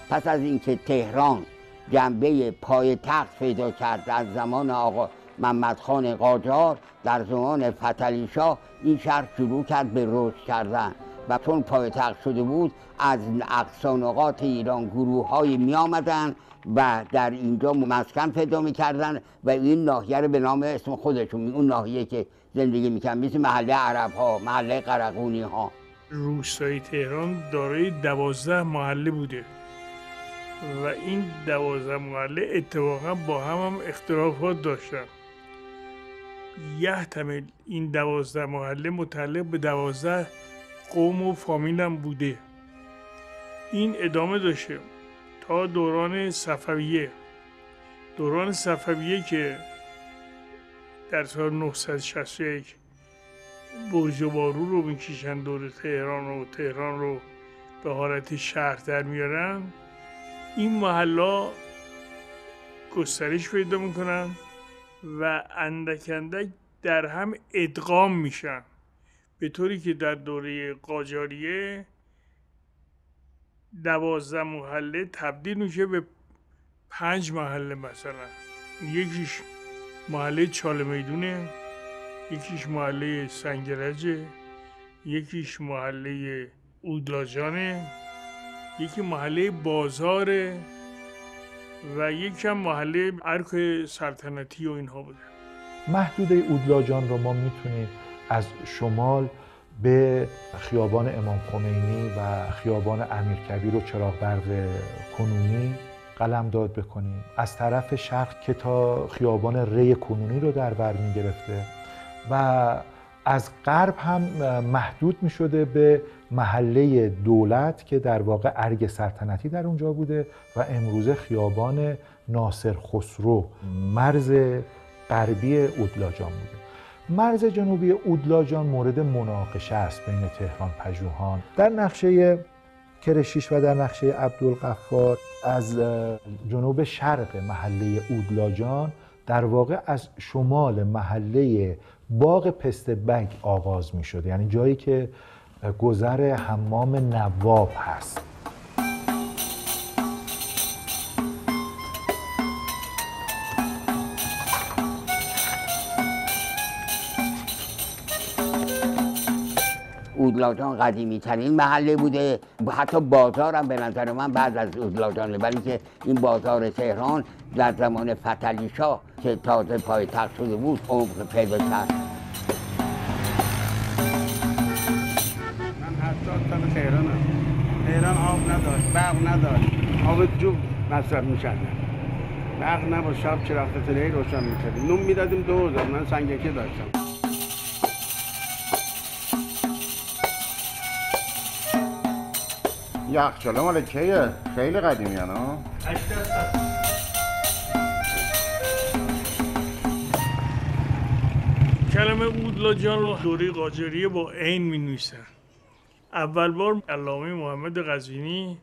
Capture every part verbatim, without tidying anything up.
پس از اینکه تهران جنبه پایتخت پیدا کرد در زمان آقا محمد خان قاجار، در زمان فتحعلی شاه این شهر شروع کرد به رشد کردن و چون پایتخت شده بود از اقصی نقاط ایران گروه های می آمدن و در اینجا مسکن پیدا می کردن و این ناحیه رو به نام اسم خودشون، اون ناحیه که زندگی می کردن، مثل محله عرب ها، محله قرقونی ها. روستای تهران دارای دوازده محله بوده و این دوازده محله اتفاقا با هم هم اختلافات داشتن. یحتمل این دوازده محله متعلق به دوازده قوم و فامیل هم بوده. این ادامه داشته تا دوران صفویه. دوران صفویه که در سال نهصد و شصت و یک برج بارو رو میکشن دور تهران و تهران رو به حالت شهر در میارن، این محلا گسترش پیدا میکنن و اندک اندک در هم ادغام میشن، به طوری که در دوره قاجاریه دوازده محله تبدیل میشه به پنج محله. مثلا یکیش محله چاله میدونه، یکیش محله سنگرجه، یکیش محله اودلاجانه، یکی محله بازاره و یکم محله ارک سلطنتی و اینها بوده. محدوده اودلاجان رو ما میتونیم از شمال به خیابان امام خمینی و خیابان امیرکبیر و چراغ برق کنونی قلمداد بکنیم. از طرف شرق که تا خیابان ری کنونی رو در بر میگرفته و از غرب هم محدود می شده به محله دولت که در واقع ارگ سلطنتی در اونجا بوده و امروزه خیابان ناصر خسرو مرز غربی اودلاجان بوده. مرز جنوبی اودلاجان مورد مناقشه است بین تهران پژوهان. در نقشه کرشیش و در نقشه عبدالغفار از جنوب شرق محله اودلاجان در واقع از شمال محله باغ پسته بگ آغاز می شده، یعنی جایی که گذر حمام نواب هست. اودلاجان قدیمی ترین محله بوده، حتی بازار هم به نظر من بعد از اودلاجانه، ولی که این بازار تهران در زمان فتحعلی شاه که تازه پایتخت شده بود عمق پیدا کرد. من هفتاد سال تهرانم. تهران آب نداشت، برق نداشت، آب جوب مصرف می‌کردن. برق نبود، شب چراغ فتیله‌ای روشن می‌کردیم. نون می‌دادیم دو هزار، من سنگکی داشتم. یخچاله مال کیه؟ خیلی قدیمی ها؟ هشتاد سال. کلمه اودلاجان رو دوره قاجاریه با عین می نویسن. اول بار علامه محمد قزوینی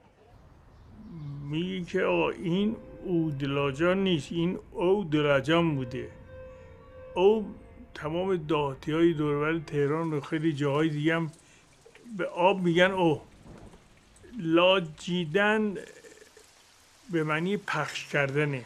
میگه که آقا این اودلاجان نیست، این اودلاجان بوده. او تمام دهاتی های دور و بر تهران و خیلی جاهای دیگه هم به آب میگن او. لاجیدن به معنی پخش کردنه.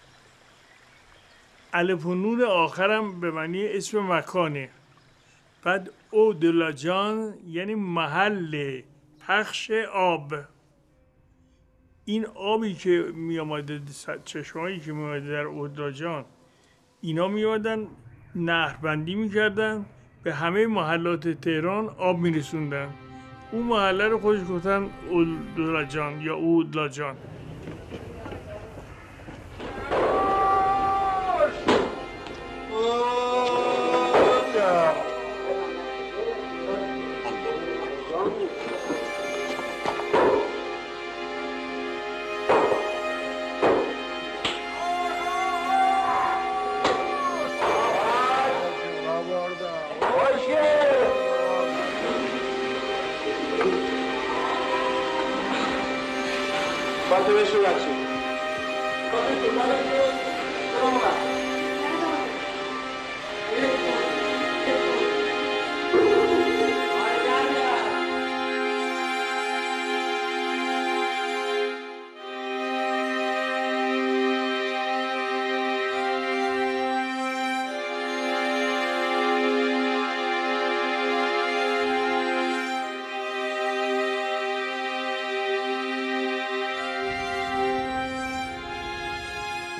الف و نون آخرم به معنی اسم مکانه. بعد اودلاجان یعنی محل پخش آب. این آبی که می آمده، چشمایی که می آمده در اودلاجان، اینا می آمدن نهربندی می کردن، به همه محلات تهران آب می رسوندن. اون محله رو خودش گفتن اودلاجان یا اودلاجان. Quanto messo la cifra?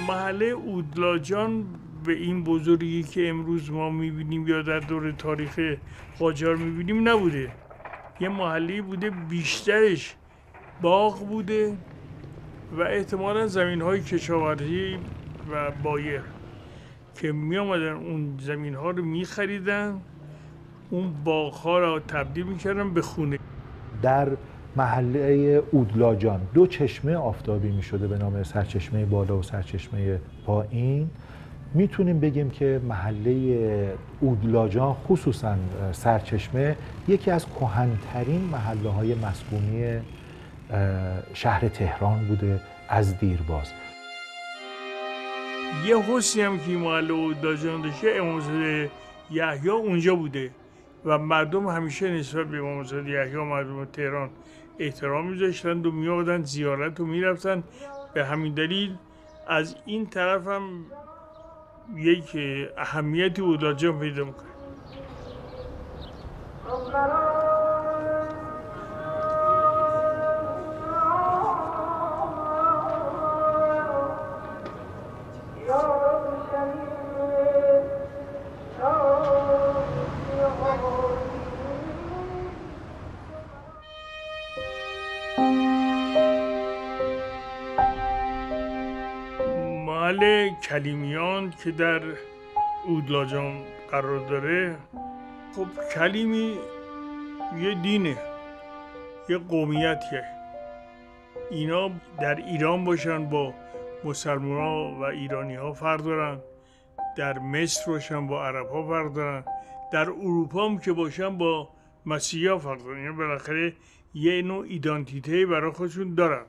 محله اودلاجان به این بزرگی که امروز ما میبینیم یا در دور تاریخ قاجار میبینیم نبوده. یه محله بوده بیشترش باغ بوده و احتمالا زمین های کشاورزی و بایر که می آمدن اون زمین ها رو می خریدن، اون باغ ها رو تبدیل می کردن به خونه. در محله اودلاجان دو چشمه آفتابی می شده به نام سرچشمه بالا و سرچشمه پایین. میتونیم بگیم که محله اودلاجان خصوصا سرچشمه یکی از کهن‌ترین محله های مسکونی شهر تهران بوده از دیرباز. یه حسنی هم که محله اودلاجان داشته امامزاده یحیی اونجا بوده و مردم همیشه نسبت به امامزاده یحیی مردم تهران احترام می‌ذاشتند و می‌آمدن زیارت و می‌رفتن. به همین دلیل از این طرف هم یک اهمیتی اودلاجان پیدا می‌کنه. محل کلیمیان که در اودلاجان قرار داره، خب کلیمی یه دینه، یه قومیتیه. اینا در ایران باشن با مسلمان ها و ایرانی ها فرق دارن، در مصر باشن با عرب ها فرق دارن، در اروپا هم که باشن با مسیحی ها فرق دارن. یعنی بالاخره یه نوع ایدانتیته برای خودشون دارن.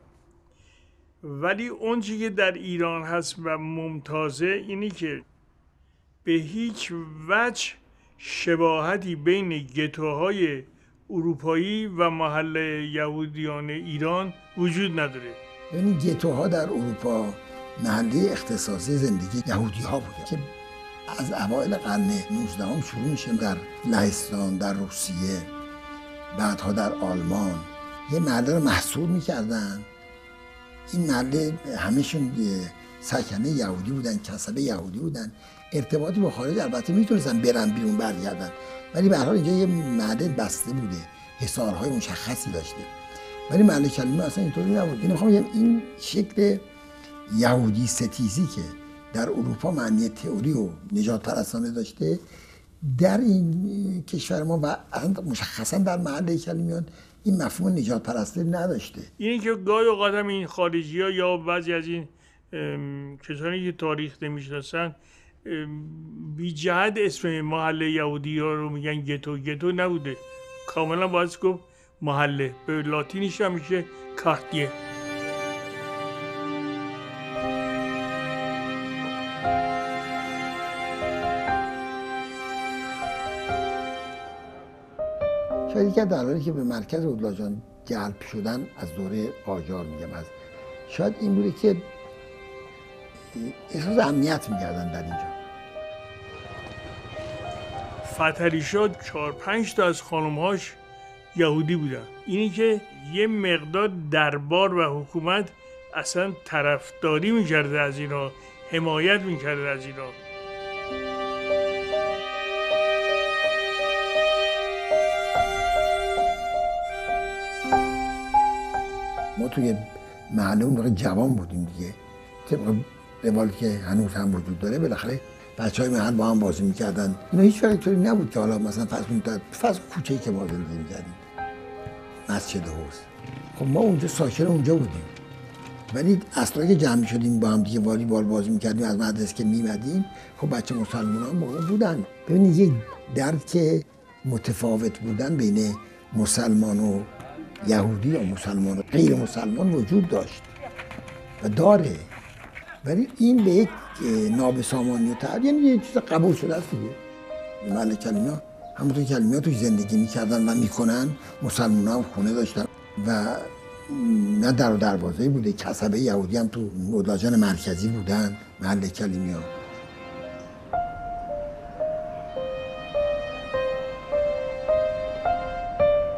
ولی اون چیزی که در ایران هست و ممتازه اینی که به هیچ وجه شباهتی بین گتوهای اروپایی و محل یهودیان ایران وجود نداره. یعنی گتوها در اروپا محله اختصاصی زندگی یهودی ها بوده که از اوایل قرن نوزدهم شروع میشه در لهستان، در روسیه، بعدها در آلمان یه محله رو محصور میکردن. این محله همه‌شون سکنه یهودی بودن، کسبه یهودی بودن، ارتباطی با خارج البته میتونستن برن بیرون برگردن، ولی به هر حال اینجا یه محله بسته بوده، حصارهای مشخصی داشته. ولی محله کلیمی اصلا اینطوری نبود. این میخوام بگم این شکل یهودی ستیزی که در اروپا معنی تئوری و نجات پرستانه داشته، در این کشور ما و مشخصا در محله کلیمیان این مفهوم نجات پرستی نداشته. این که گاهی اوقات هم این خارجی ها یا بعضی از این کسانی که تاریخ نمیشناسن بی جهت اسم محله یهودی ها رو میگن گتو. گتو نبوده، کاملا باید گفت محله. به لاتینیش هم میشه کارتیه. شاید یکی از دلایلی که به مرکز اودلاجان جلب شدن از دوره قاجار میگم، از شاید این بوده که احساس امنیت می‌کردن در اینجا. فتحعلی شاه چهار پنج تا از خانم‌هاش یهودی بودن. اینی که یه مقدار دربار و حکومت اصلا طرفداری می‌کرده از اینا، حمایت می‌کرده از اینا. ما توی محله اون موقع جوان بودیم دیگه، طبق روالی که هنوز هم وجود داره بالاخره بچهای محل با هم بازی میکردن. اینا هیچ وقت طوری نبود که حالا مثلا فرض کنید فرض کوچه‌ای که ما زندگی می‌کردیم مسجد حوض، خب ما اونجا ساکن اونجا بودیم، ولی اصلا که جمع شدیم با هم دیگه والیبال بازی میکردیم، از مدرسه که میمدیم خب بچه مسلمانان با ما بودن. ببینید یک درک متفاوت بودن بین مسلمان و یهودی یا مسلمان و غیر مسلمان وجود داشت و داره، ولی این به یک نابسامانی و تعریف یعنی یه چیز قبول شده است دیگه. محل کلیمی‌ها همونطور که کلیمی‌ها توش زندگی میکردن و میکنن، مسلمان هم خونه داشتن و نه در و دروازه‌ای بوده. کسبه یهودی هم تو اودلاجان مرکزی بودن محل کلیمی‌ها.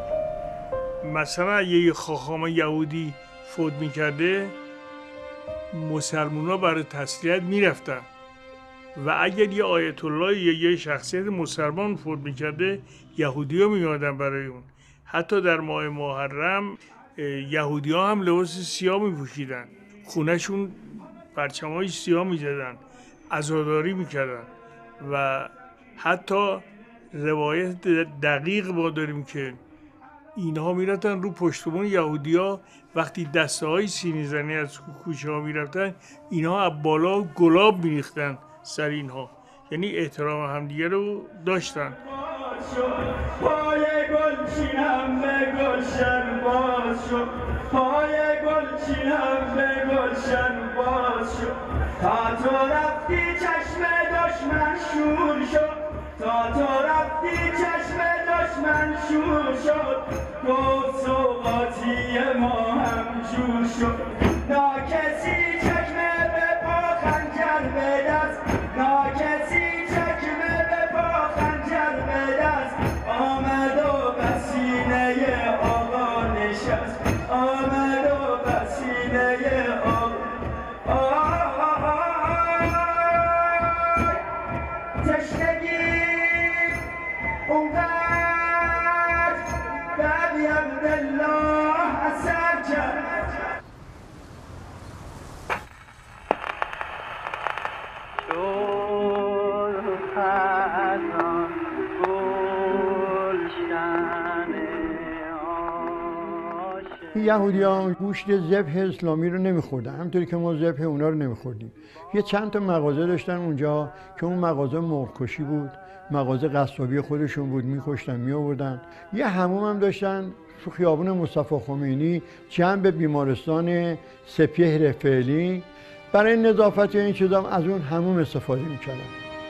مثلا یه خاخام یهودی فوت میکرده، مسلمونا برای تسلیت میرفتن و اگر یه آیت الله یا یه شخصیت مسلمان فوت میکرده یهودی ها میادن برای اون. حتی در ماه محرم یهودی ها هم لباس سیاه میپوشیدن، خونهشون پرچمای سیاه میزدن، عزاداری میکردن و حتی روایت دقیق با داریم که اینها میرفتن رو پشتبون یهودی ها وقتی دسته های سینی زنی از کوچه ها میرفتن اینها از بالا گلاب میریختن سر اینها، یعنی احترام همدیگه رو داشتن. پای گل چینم به گلشن باز شد، پای گل چینم به گلشن باز شد، تا تو رفتی چشم دشمن شور شد، تا تو رفتی چشم دشمن شور شد، گفت سوقاتی ما هم جور شد، ناکسی چکمه به پا خنجر به دست، ناکسی چکمه به پا خنجر به دست، آمد و بسینه آقا نشست، آمد و بسینه آقا تشنگی اونقدر به عبدالله اثر کرد. یهودیان گوشت ذبح اسلامی رو نمیخوردن، همونطوری که ما ذبح اونا رو نمیخوردیم. یه چند تا مغازه داشتن اونجا که اون مغازه مرغ‌کشی بود، مغازه قصابی خودشون بود، میکشتن میآوردن. یه حموم هم داشتن تو خیابون مصطفی خمینی جنب بیمارستان سپیه رفیعی. برای نظافت این چیزا از اون حموم استفاده میکردن.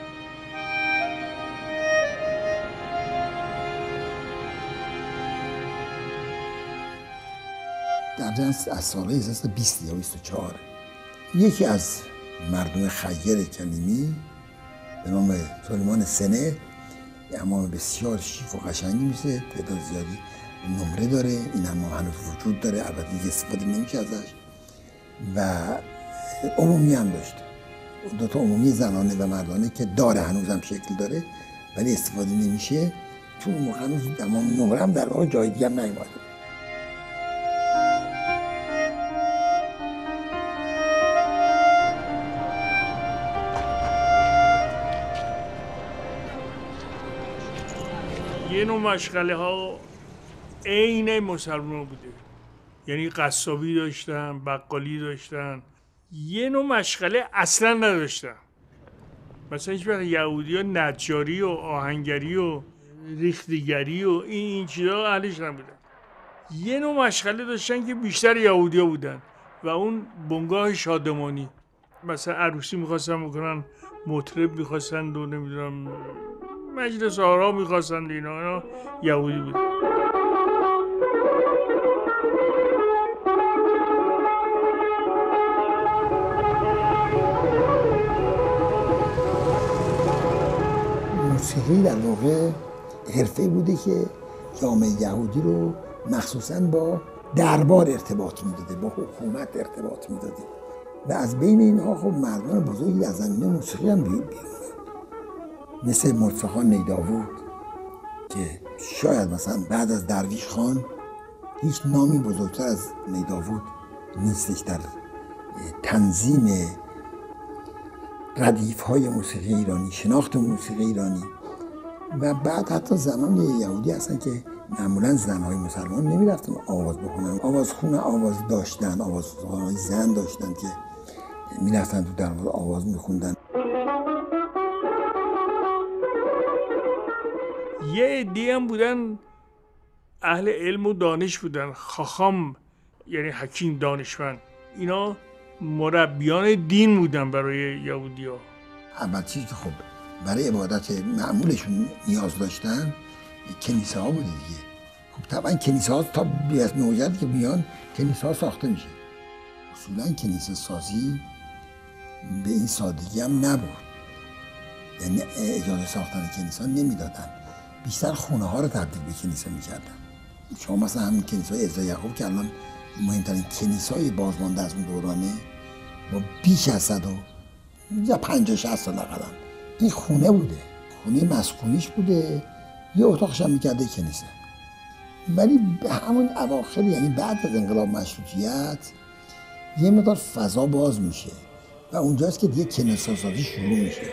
در جنس از سال هزار و بیست یا بیست و چهار یکی از مردم خیر کلیمی به نام سلیمان سنه، امام بسیار شیک و قشنگی میشه، تعداد زیادی نمره داره، این امام هنوز وجود داره، البته دیگه استفاده نمیشه ازش و عمومی هم داشت، دو تا عمومی زنانه و مردانه که داره، هنوز هم شکل داره ولی استفاده نمیشه، چون اون موقع هنوز امام نمره هم در واقع جای دیگه هم نیومده. یه نوع مشغله ها عین مسلمان بوده، یعنی قصابی داشتن، بقالی داشتن، یه نوع مشغله اصلا نداشتن. مثلا هیچ وقت یهودی ها نجاری و آهنگری و ریختگری و این این چیزا اهلش نبودن. یه نوع مشغله داشتن که بیشتر یهودی ها بودن و اون بنگاه شادمانی. مثلا عروسی میخواستن بکنن، مطرب میخواستن و نمیدونم مجلس آرا میخواستن، اینا اینا یهودی بود. موسیقی در واقع حرفه بوده که جامعه یهودی رو مخصوصاً با دربار ارتباط میداده، با حکومت ارتباط میداده و از بین اینها خب مردان بزرگی در زمینه موسیقی هم بیرون مثل مرتضی خان نیداود که شاید مثلا بعد از درویش خان هیچ نامی بزرگتر از نیداود نیستش در تنظیم ردیف‌های موسیقی ایرانی، شناخت موسیقی ایرانی. و بعد حتی زنان یهودی هستن که معمولا زنهای مسلمان نمیرفتن آواز بخونن، آوازخونه آواز داشتن، آوازخونهای زن داشتن که میرفتن تو دروازه آواز میخوندن. یه عده‌ای هم بودن اهل علم و دانش بودن، خاخام یعنی حکیم، دانشمند. اینا مربیان دین بودن برای یهودی‌ها. اول چیزی که خب برای عبادت معمولشون نیاز داشتن کنیسه ها بوده دیگه. خب طبعا کنیسه ها تا بیاد نوجد که بیان کنیسه ها ساخته میشه. اصولا کنیسه سازی به این سادگی هم نبود، یعنی اجازه ساختن کنیسه ها نمیدادن، بیشتر خونه ها رو تبدیل به کنیسه میکردن. شما مثلا همین کنیسه های عزا یعقوب که الان مهمترین کنیسه های بازمانده از اون دورانه با بیش از صد و یا پنجاه شصت سال قدم. این خونه بوده، خونه مسکونیش بوده، یه اتاقش هم میکرده کنیسه. ولی به همون اواخر، یعنی بعد از انقلاب مشروطیت، یه مقدار فضا باز میشه و اونجاست که دیگه کنیسه سازی شروع میشه.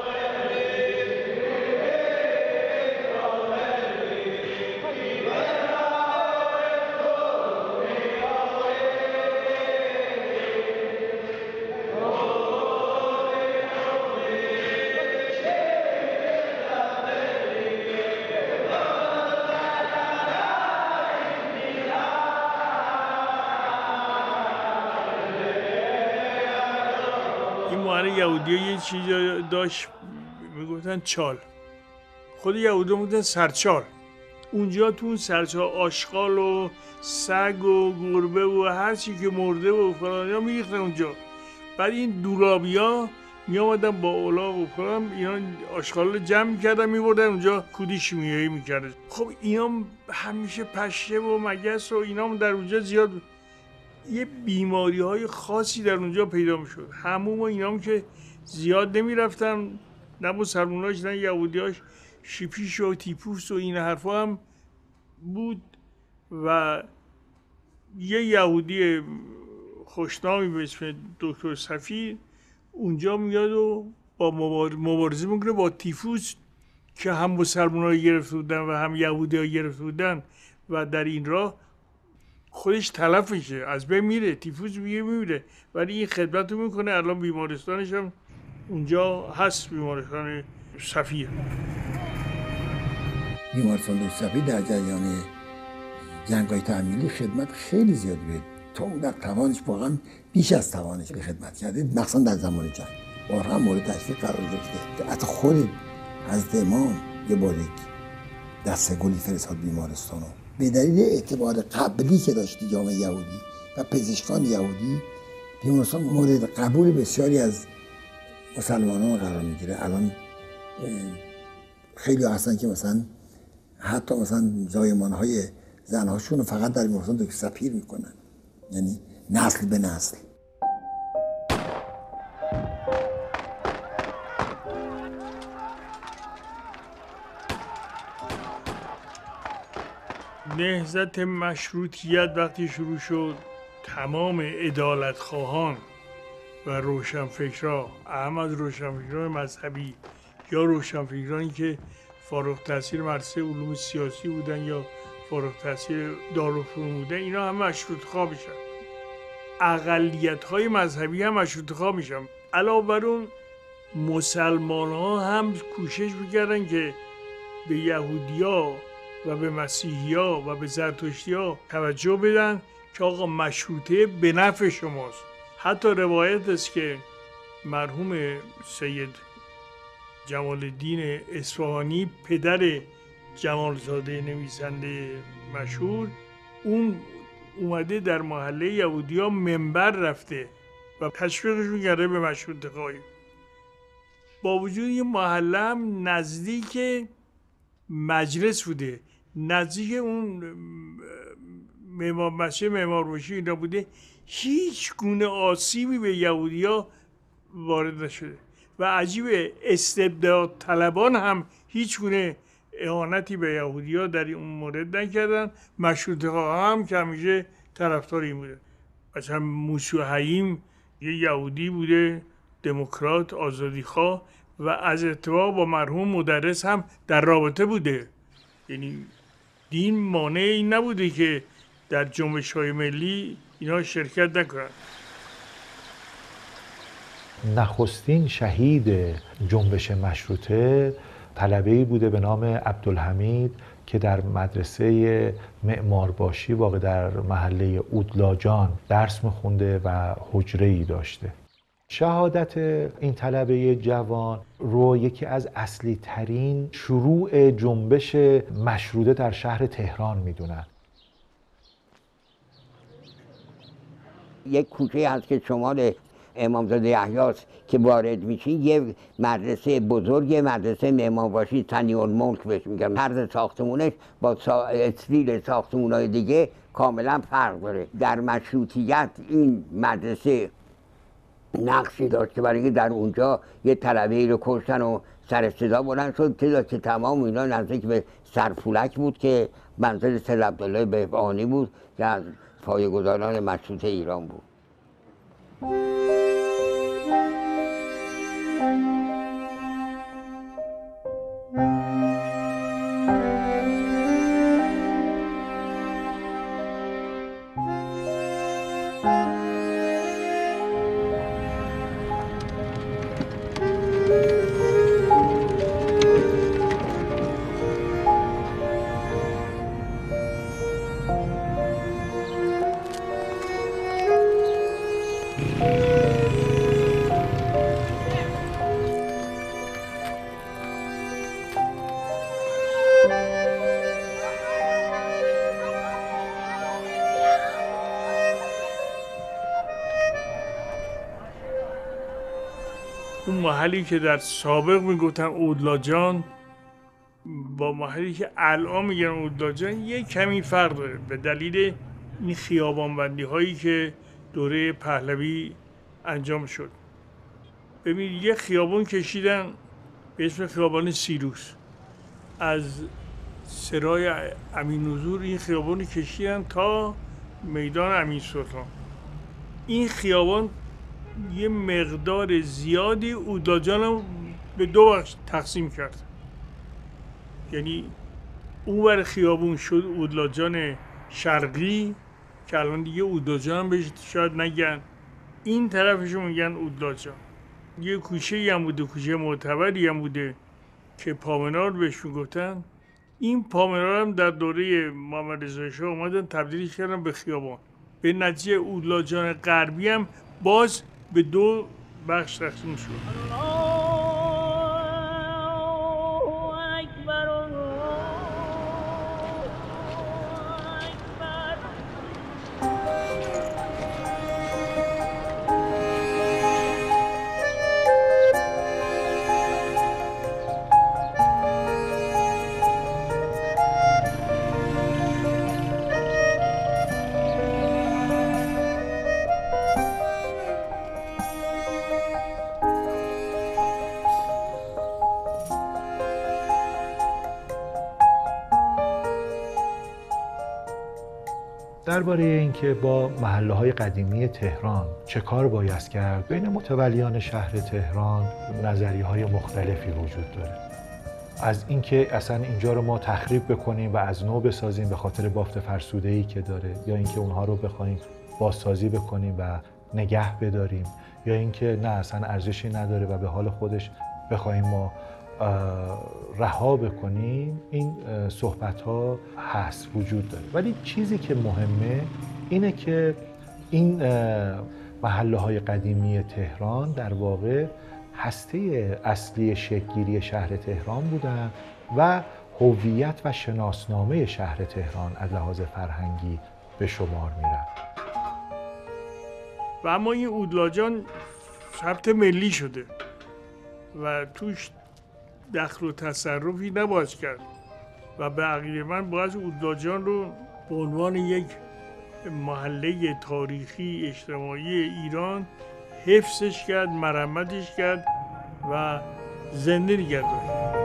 یهودی ها یه چیز داشت میگفتن چال، خود یهودی میگفتن سرچال. اونجا تو اون سرچال آشغال و سگ و گربه و هر چی که مرده و فلان ها میریختن اونجا. بعد این دولابی ها میامدن با اولاغ و فلان اینا آشغال رو جمع میکردن میبردن اونجا کودی شیمیایی میکردن. خب اینا همیشه پشه و مگس و اینا در اونجا زیاد یه بیماری های خاصی در اونجا پیدا میشد. حموم و اینام که زیاد نمی رفتن، نه مسلموناش نه یهودیاش، شیپیش و تیپوس و این حرفا هم بود. و یه یهودی خوشنامی به اسم دکتر صفی اونجا میاد و با مبارزه میکنه با تیفوس که هم مسلمان ها گرفته بودن و هم یهودی ها گرفته بودن و در این راه خودش تلف میشه، از بین میره، تیفوس میگه میمیره، ولی این خدمت رو میکنه. الان بیمارستانش هم اونجا هست، بیمارستان صفیه. بیمارستان دکتر صفی در جریان جنگ‌های تحمیلی خدمت خیلی زیاد بود، تا اون در توانش واقعا بیش از توانش به خدمت کرده، مخصوصا در زمان جنگ بارها مورد تشویق قرار گرفته. حتی خود حضرت امام یه بار یک دسته گلی فرستاد بیمارستانو به دلیل اعتبار قبلی که داشتی جامعه یهودی و پزشکان یهودی. بیمارستان مورد قبول بسیاری از مسلمانان قرار میگیره. الان خیلی هستن که مثلا حتی مثلا زایمانهای زنهاشون رو فقط در بیمارستان دکتر صفی میکنن، یعنی نسل به نسل. نهضت مشروطیت وقتی شروع شد، تمام عدالتخواهان و روشنفکرها، اهم از روشنفکران مذهبی یا روشنفکرانی که فارغ التحصیل مدرسه علوم سیاسی بودن یا فارغ التحصیل دارالفنون بودن، اینا هم مشروطه‌خواه میشن. اقلیت‌های مذهبی هم مشروطه‌خواه میشن. علاوه بر اون مسلمان‌ها هم کوشش میکردن که به یهودی‌ها و به مسیحی‌ها و به زرتشتی‌ها توجه بدن که آقا مشروطه به نفع شماست. حتی روایت است که مرحوم سید جمال الدین اصفهانی، پدر جمالزاده نویسنده مشهور، اون اومده در محله یهودی‌ها منبر رفته و تشویقشون کرده به مشروطه خواهی. با وجود این محله هم نزدیک مجلس بوده، نزدیک اون معمار مسجد معمارباشی اینا بوده، هیچ گونه آسیبی به یهودی‌ها وارد نشده و عجیبه استبداد طلبان هم هیچ گونه اهانتی به یهودی‌ها در این مورد نکردن. مشروطه‌خواها هم که همیشه طرفدار این بوده. مثلا موسی حییم یه یهودی بوده، دموکرات، آزادیخواه و از اتفاق با مرحوم مدرس هم در رابطه بوده. یعنی دین مانع این نبوده که در جنبش‌های ملی اینا شرکت نکنن. نخستین شهید جنبش مشروطه طلبه‌ای بوده به نام عبدالحمید که در مدرسه معمارباشی واقع در محله اودلاجان درس می‌خونده و حجره‌ای داشته. شهادت این طلبه جوان رو یکی از اصلی ترین شروع جنبش مشروطه در شهر تهران میدونن. یک کوچه هست که شمال امامزاده یحیاست که وارد میشین، یه مدرسه بزرگ، مدرسه معمارباشی ثنی الملک بهش میگن. طرز ساختمونش با سا... استیل ساختمونای دیگه کاملا فرق داره. در مشروطیت این مدرسه نقشی داشت که برای اینکه در اونجا یه طلبه‌ای رو کشتن و سر صدا بلند شد تعداد که تمام اینا نزدیک به سرپولک بود که منزل سید عبدالله بهبهانی بود که از پایه‌گذاران مشروطه ایران بود. اون محلی که در سابق میگفتن اودلاجان با محلی که الان میگن اودلاجان یه کمی فرق داره به دلیل این خیابانبندی هایی که دوره پهلوی انجام شد. ببینید یه خیابان کشیدن به اسم خیابان سیروس، از سرای امین‌حضور این خیابان کشیدن تا میدان امین سلطان. این خیابان یه مقدار زیادی اودلاجان رو به دو بخش تقسیم کرد، یعنی اون ور خیابون شد اودلاجان شرقی که الان دیگه اودلاجان هم بهش شاید نگن، این طرفشو میگن اودلاجان. یه کوچه هم بوده، کوچه معتبری هم بوده که پامنار بهش میگفتن. این پامنار هم در دوره محمد رضا شاه اومدن تبدیلش کردن به خیابان. به نتیجه اودلاجان غربی هم باز به دو بخش تقسیم شد. درباره اینکه با محله‌های قدیمی تهران چه کار باید کرد، بین متولیان شهر تهران نظریه‌های مختلفی وجود داره. از اینکه اصلا اینجا رو ما تخریب بکنیم و از نو بسازیم به خاطر بافت فرسوده‌ای که داره، یا اینکه اونها رو بخوایم بازسازی بکنیم و نگه بداریم، یا اینکه نه اصلا ارزشی نداره و به حال خودش بخوایم ما رها بکنیم. این صحبت ها هست، وجود داره. ولی چیزی که مهمه اینه که این محله های قدیمی تهران در واقع هسته اصلی شکل‌گیری شهر تهران بودن و هویت و شناسنامه شهر تهران از لحاظ فرهنگی به شمار میرن. و اما این اودلاجان ثبت ملی شده و توش دخل و تصرفی نباید کرد و به عقیده من باید اودلاجان رو به عنوان یک محله تاریخی اجتماعی ایران حفظش کرد، مرمتش کرد و زنده نگه داشت.